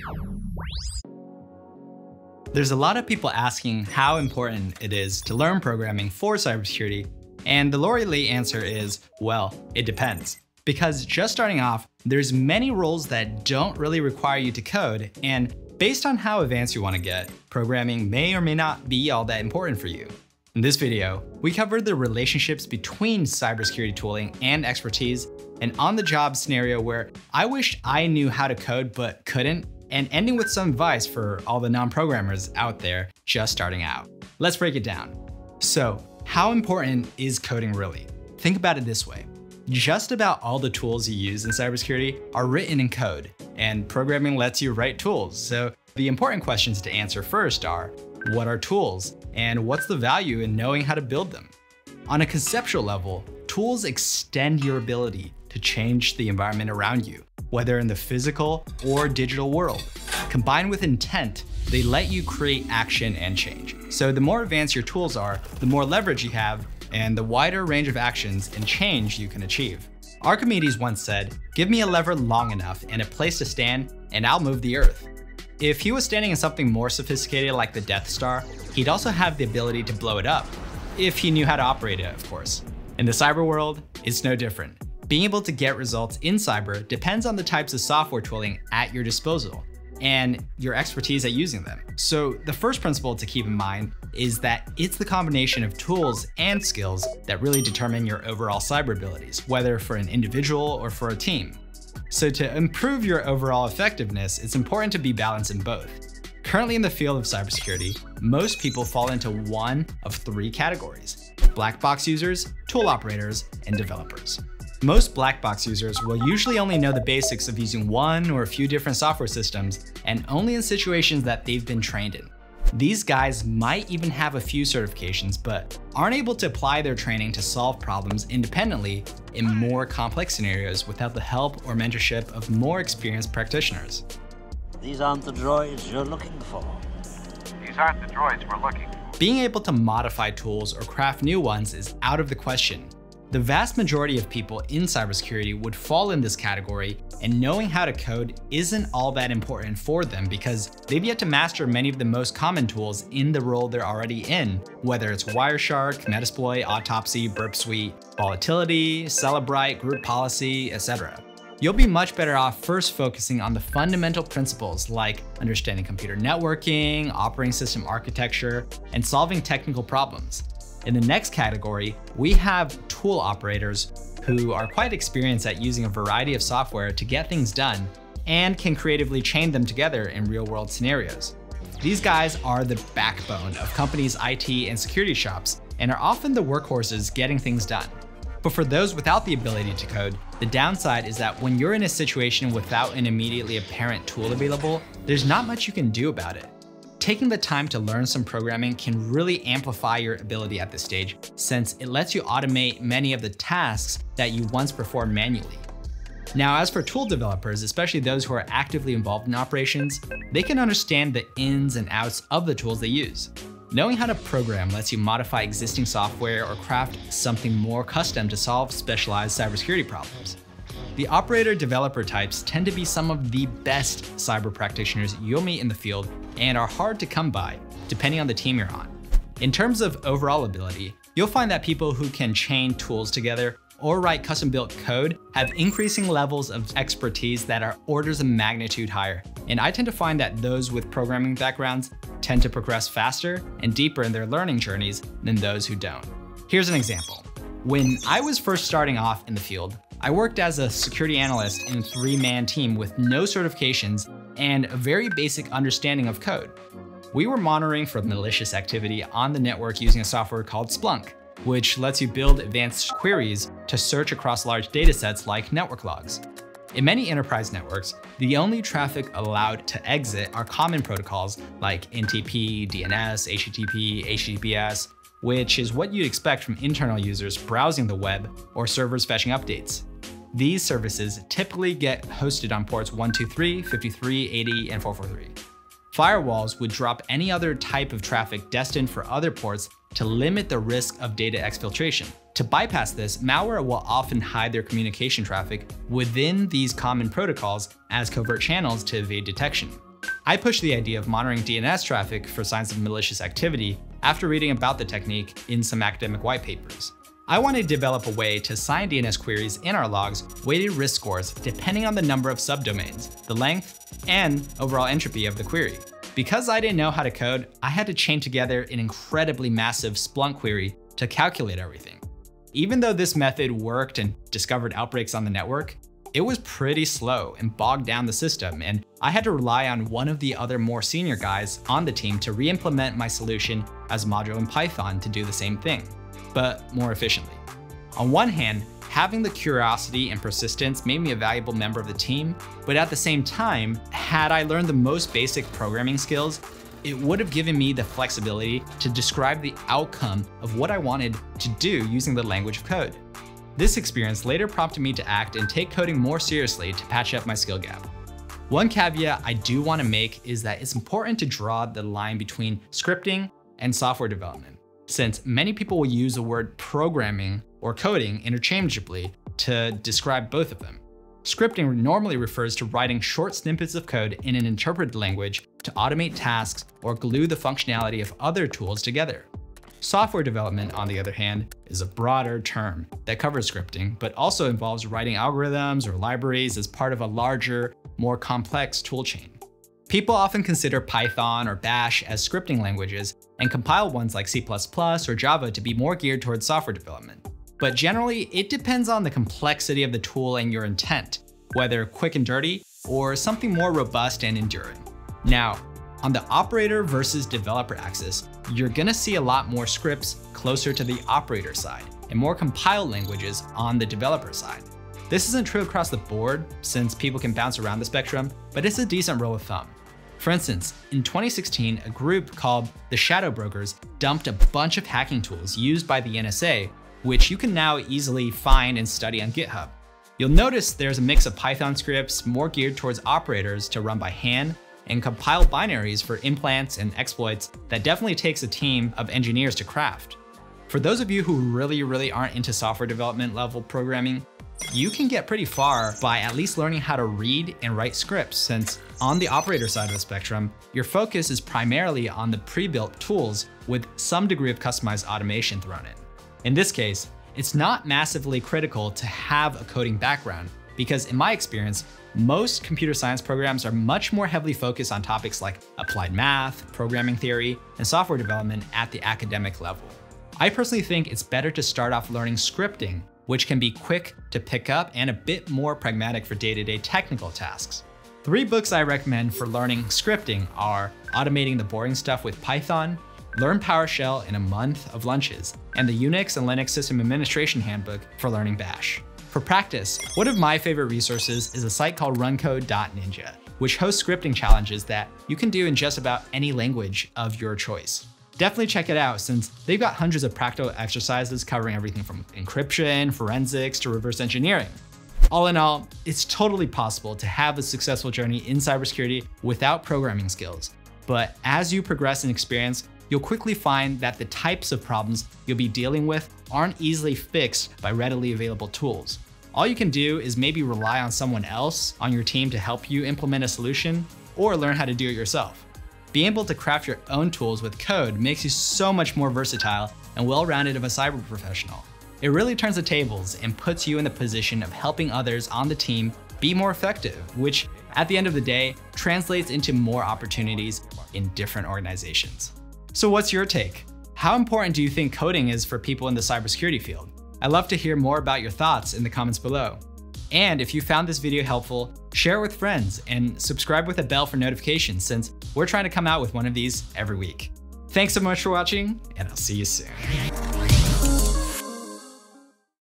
There's a lot of people asking how important it is to learn programming for cybersecurity, and the Lori Lee answer is, well, it depends. Because just starting off, there's many roles that don't really require you to code, and based on how advanced you want to get, programming may or may not be all that important for you. In this video, we covered the relationships between cybersecurity tooling and expertise, an on-the-job scenario where I wished I knew how to code but couldn't, and ending with some advice for all the non-programmers out there just starting out. Let's break it down. So, how important is coding really? Think about it this way. Just about all the tools you use in cybersecurity are written in code, and programming lets you write tools. So the important questions to answer first are, what are tools? And what's the value in knowing how to build them? On a conceptual level, tools extend your ability to change the environment around you, whether in the physical or digital world. Combined with intent, they let you create action and change. So the more advanced your tools are, the more leverage you have, and the wider range of actions and change you can achieve. Archimedes once said, "Give me a lever long enough and a place to stand, and I'll move the earth." If he was standing in something more sophisticated like the Death Star, he'd also have the ability to blow it up, if he knew how to operate it, of course. In the cyber world, it's no different. Being able to get results in cyber depends on the types of software tooling at your disposal and your expertise at using them. So the first principle to keep in mind is that it's the combination of tools and skills that really determine your overall cyber abilities, whether for an individual or for a team. So to improve your overall effectiveness, it's important to be balanced in both. Currently in the field of cybersecurity, most people fall into one of three categories: black box users, tool operators, and developers. Most black box users will usually only know the basics of using one or a few different software systems, and only in situations that they've been trained in. These guys might even have a few certifications, but aren't able to apply their training to solve problems independently in more complex scenarios without the help or mentorship of more experienced practitioners. These aren't the droids you're looking for. These aren't the droids we're looking for. Being able to modify tools or craft new ones is out of the question. The vast majority of people in cybersecurity would fall in this category, and knowing how to code isn't all that important for them because they've yet to master many of the most common tools in the role they're already in, whether it's Wireshark, Metasploit, Autopsy, Burp Suite, Volatility, Cellebrite, Group Policy, etc. You'll be much better off first focusing on the fundamental principles like understanding computer networking, operating system architecture, and solving technical problems. In the next category, we have tool operators who are quite experienced at using a variety of software to get things done and can creatively chain them together in real-world scenarios. These guys are the backbone of companies' IT and security shops and are often the workhorses getting things done. But for those without the ability to code, the downside is that when you're in a situation without an immediately apparent tool available, there's not much you can do about it. Taking the time to learn some programming can really amplify your ability at this stage, since it lets you automate many of the tasks that you once performed manually. Now, as for tool developers, especially those who are actively involved in operations, they can understand the ins and outs of the tools they use. Knowing how to program lets you modify existing software or craft something more custom to solve specialized cybersecurity problems. The operator-developer types tend to be some of the best cyber practitioners you'll meet in the field and are hard to come by, depending on the team you're on. In terms of overall ability, you'll find that people who can chain tools together or write custom-built code have increasing levels of expertise that are orders of magnitude higher. And I tend to find that those with programming backgrounds tend to progress faster and deeper in their learning journeys than those who don't. Here's an example. When I was first starting off in the field, I worked as a security analyst in a 3-man team with no certifications and a very basic understanding of code. We were monitoring for malicious activity on the network using a software called Splunk, which lets you build advanced queries to search across large datasets like network logs. In many enterprise networks, the only traffic allowed to exit are common protocols like NTP, DNS, HTTP, HTTPS, which is what you'd expect from internal users browsing the web or servers fetching updates. These services typically get hosted on ports 123, 53, 80, and 443. Firewalls would drop any other type of traffic destined for other ports to limit the risk of data exfiltration. To bypass this, malware will often hide their communication traffic within these common protocols as covert channels to evade detection. I pushed the idea of monitoring DNS traffic for signs of malicious activity after reading about the technique in some academic white papers. I wanted to develop a way to assign DNS queries in our logs weighted risk scores depending on the number of subdomains, the length, and overall entropy of the query. Because I didn't know how to code, I had to chain together an incredibly massive Splunk query to calculate everything. Even though this method worked and discovered outbreaks on the network, it was pretty slow and bogged down the system, and I had to rely on one of the other more senior guys on the team to re-implement my solution as a module in Python to do the same thing, but more efficiently. On one hand, having the curiosity and persistence made me a valuable member of the team, but at the same time, had I learned the most basic programming skills, it would have given me the flexibility to describe the outcome of what I wanted to do using the language of code. This experience later prompted me to act and take coding more seriously to patch up my skill gap. One caveat I do want to make is that it's important to draw the line between scripting and software development, since many people will use the word programming or coding interchangeably to describe both of them. Scripting normally refers to writing short snippets of code in an interpreted language to automate tasks or glue the functionality of other tools together. Software development, on the other hand, is a broader term that covers scripting, but also involves writing algorithms or libraries as part of a larger, more complex toolchain. People often consider Python or Bash as scripting languages and compile ones like C++ or Java to be more geared towards software development. But generally, it depends on the complexity of the tool and your intent, whether quick and dirty or something more robust and enduring. Now, on the operator versus developer axis, you're gonna see a lot more scripts closer to the operator side and more compiled languages on the developer side. This isn't true across the board since people can bounce around the spectrum, but it's a decent rule of thumb. For instance, in 2016, a group called the Shadow Brokers dumped a bunch of hacking tools used by the NSA, which you can now easily find and study on GitHub. You'll notice there's a mix of Python scripts more geared towards operators to run by hand and compile binaries for implants and exploits that definitely takes a team of engineers to craft. For those of you who really aren't into software development level programming, you can get pretty far by at least learning how to read and write scripts, since on the operator side of the spectrum, your focus is primarily on the pre-built tools with some degree of customized automation thrown in. In this case, it's not massively critical to have a coding background, because in my experience, most computer science programs are much more heavily focused on topics like applied math, programming theory, and software development at the academic level. I personally think it's better to start off learning scripting, which can be quick to pick up and a bit more pragmatic for day-to-day technical tasks. 3 books I recommend for learning scripting are Automating the Boring Stuff with Python, Learn PowerShell in a Month of Lunches, and the Unix and Linux System Administration Handbook for learning Bash. For practice, one of my favorite resources is a site called runcode.ninja, which hosts scripting challenges that you can do in just about any language of your choice. Definitely check it out, since they've got hundreds of practical exercises covering everything from encryption, forensics, to reverse engineering. All in all, it's totally possible to have a successful journey in cybersecurity without programming skills. But as you progress in experience, you'll quickly find that the types of problems you'll be dealing with aren't easily fixed by readily available tools. All you can do is maybe rely on someone else on your team to help you implement a solution, or learn how to do it yourself. Being able to craft your own tools with code makes you so much more versatile and well-rounded of a cyber professional. It really turns the tables and puts you in the position of helping others on the team be more effective, which at the end of the day translates into more opportunities in different organizations. So what's your take? How important do you think coding is for people in the cybersecurity field? I'd love to hear more about your thoughts in the comments below. And if you found this video helpful, share it with friends and subscribe with a bell for notifications, since we're trying to come out with one of these every week. Thanks so much for watching, and I'll see you soon.